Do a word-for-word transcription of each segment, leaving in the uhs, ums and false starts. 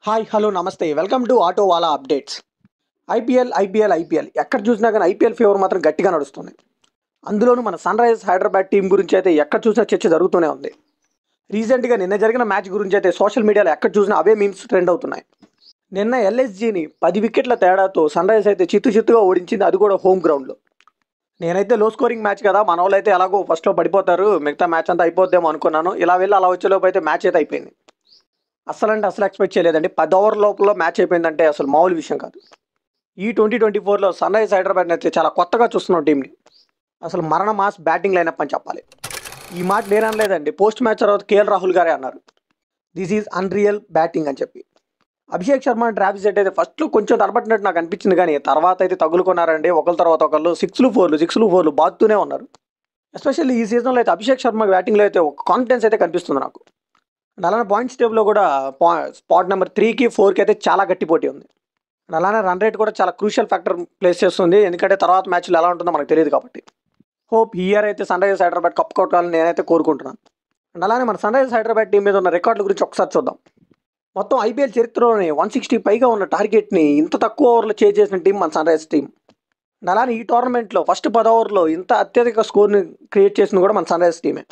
Hi hello నమస్తే welcome to auto వాలా updates. IPL IPL IPL ఎక్కడ చూసినా కానీ ఐపీఎల్ ఫీవర్ మాత్రం గట్టిగా నడుస్తుంది. అందులోనూ మన సన్ రైజర్స్ హైదరాబాద్ టీం గురించి అయితే ఎక్కడ చూసినా చర్చ జరుగుతూనే ఉంది. రీసెంట్గా నిన్న జరిగిన మ్యాచ్ గురించి అయితే సోషల్ మీడియాలో ఎక్కడ చూసినా అవే మీమ్స్ ట్రెండ్ అవుతున్నాయి. నిన్న ఎల్ఎస్జీని పది వికెట్ల తేడాతో సన్ రైజర్స్ అయితే చిత్తు చిత్తుగా ఓడించింది, అది కూడా హోమ్ గ్రౌండ్లో. నేనైతే లో స్కోరింగ్ మ్యాచ్ కదా, మన వాళ్ళు అయితే ఎలాగో ఫస్ట్లో పడిపోతారు, మిగతా మ్యాచ్ అంతా అయిపోద్దేమో అనుకున్నాను. ఇలా వెళ్ళి అలా వచ్చేలోపు అయితే మ్యాచ్ అయితే అయిపోయింది. అసలు అంటే అసలు ఎక్స్పెక్ట్ చేయలేదండి. పది ఓవర్ లోపల మ్యాచ్ అయిపోయిందంటే అసలు మామూలు విషయం కాదు. ఈ ట్వంటీ ట్వంటీ ఫోర్లో సన్ రైజర్స్ హైదరాబాద్ అయితే చాలా కొత్తగా చూస్తున్నాం టీంని. అసలు మరణ మాస్ బ్యాటింగ్ లైనప్ అని చెప్పాలి. ఈ మాట నేను అనలేదండి, పోస్ట్ మ్యాచ్ తర్వాత కేఎల్ రాహుల్ గారే అన్నారు, దిస్ ఈజ్ అన్రియల్ బ్యాటింగ్ అని చెప్పి. అభిషేక్ శర్మ ట్రావిస్ హెడ్ అయితే ఫస్ట్లో కొంచెం తడబట్టినట్టు నాకు అనిపించింది, కానీ తర్వాత అయితే తగులుకున్నారండి. ఒకరి తర్వాత ఒకళ్ళు సిక్స్లు ఫోర్లు సిక్స్లు ఫోర్లు బాదుతూనే ఉన్నారు. ఎస్పెషల్లీ ఈ సీజన్లో అయితే అభిషేక్ శర్మ బ్యాటింగ్లో అయితే ఒక కాన్ఫిడెన్స్ అయితే కనిపిస్తుంది నాకు. అండ్ అలానే పాయింట్స్ టేబుల్లో కూడా పా స్పాట్ నెంబర్ త్రీకి ఫోర్కి అయితే చాలా గట్టి పోటీ ఉంది. అండ్ అలానే రన్ రేట్ కూడా చాలా క్రూషియల్ ఫ్యాక్టర్ ప్లేస్ చేస్తుంది, ఎందుకంటే తర్వాత మ్యాచ్లు ఎలా ఉంటుందో మనకు తెలియదు కాబట్టి. హోప్ ఈ ఇయర్ అయితే సన్ రైజర్స్ హైదరాబాద్ కప్ కొట్టాలని నేనైతే కోరుకుంటున్నాను. అండ్ అలానే మన సన్ రైజర్స్ హైదరాబాద్ టీం మీద ఉన్న రికార్డుల గురించి ఒకసారి చూద్దాం. మొత్తం ఐపీఎల్ చరిత్రలోనే వన్ సిక్స్టీ పైగా ఉన్న టార్గెట్ని ఇంత తక్కువ ఓవర్లో చేజ్ చేసిన టీం మన సన్ రైజర్స్ టీం. అండ్ అలానే ఈ టోర్నమెంట్లో ఫస్ట్ పది ఓవర్లో ఇంత అత్యధిక స్కోర్ని క్రియేట్ చేసింది కూడా మన సన్ రైజర్స్ టీమే.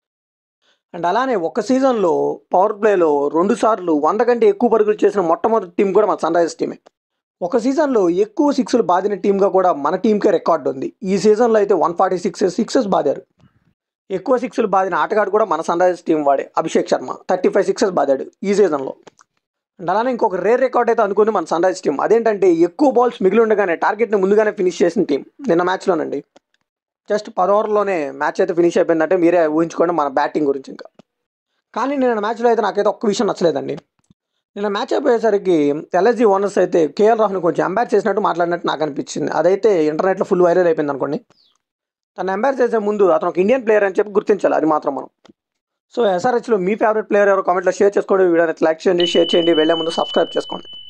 అండ్ అలానే ఒక సీజన్లో పవర్ ప్లేలో రెండు సార్లు వంద కంటే ఎక్కువ పరుగులు చేసిన మొట్టమొదటి టీం కూడా మన సన్ రైజర్స్ టీమే. ఒక సీజన్లో ఎక్కువ సిక్స్లు బాదిన టీంగా కూడా మన టీంకే రికార్డు ఉంది. ఈ సీజన్లో అయితే వన్ ఫార్టీ సిక్స్ సిక్సెస్ బాదారు. ఎక్కువ సిక్స్లు బాదిన ఆటగాడు కూడా మన సన్ రైజర్స్ టీం వాడే, Abhishek Sharma thirty five sixes బాదాడు ఈ సీజన్లో. అండ్ అలానే ఇంకొక రేర్ రికార్డ్ అయితే అనుకుంది మన సన్ రైజర్స్ టీం. అదేంటంటే ఎక్కువ బాల్స్ మిగిలి ఉండగానే టార్గెట్ని ముందుగానే ఫినిష్ చేసిన టీం నిన్న మ్యాచ్లోనండి. జస్ట్ పది ఓవర్లోనే మ్యాచ్ అయితే ఫినిష్ అయిపోయిందంటే మీరే ఊహించుకోండి మన బ్యాటింగ్ గురించి. ఇంకా కానీ నిన్న మ్యాచ్లో అయితే నాకైతే ఒక్క విషయం నచ్చలేదండి. నిన్న మ్యాచ్ అయిపోయేసరికి ఎల్ఎస్జీ ఓనర్స్ అయితే కేఎల్ రాహుల్ని కొంచెం ఎంపైర్ చేసినట్టు మాట్లాడినట్టు నాకు అనిపించింది. అదైతే ఇంటర్నెట్లో ఫుల్ వైరల్ అయిపోయింది అనుకోండి. తను ఎంపైర్ చేసే ముందు అతను ఒక ఇండియన్ ప్లేయర్ అని చెప్పి గుర్తించాలి, అది మాత్రం మనం. సో ఎస్ఆర్హెచ్లో మీ ఫేవరెట్ ప్లేయర్ ఎవరో కామెంట్లో షేర్ చేసుకోండి. వీడియో లైక్ చేయండి, షేర్ చేయండి, వెళ్ళే ముందు సబ్స్క్రైబ్ చేసుకోండి.